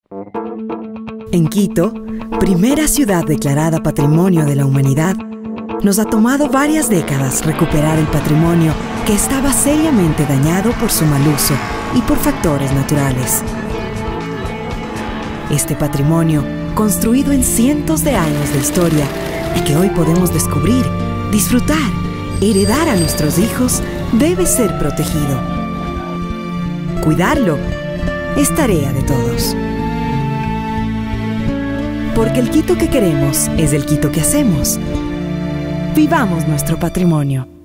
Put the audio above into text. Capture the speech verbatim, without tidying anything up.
En Quito, primera ciudad declarada Patrimonio de la Humanidad, nos ha tomado varias décadas recuperar el patrimonio que estaba seriamente dañado por su mal uso y por factores naturales. Este patrimonio, construido en cientos de años de historia y que hoy podemos descubrir, disfrutar, heredar a nuestros hijos, debe ser protegido. Cuidarlo es tarea de todos. Porque el Quito que queremos es el Quito que hacemos. Vivamos nuestro patrimonio.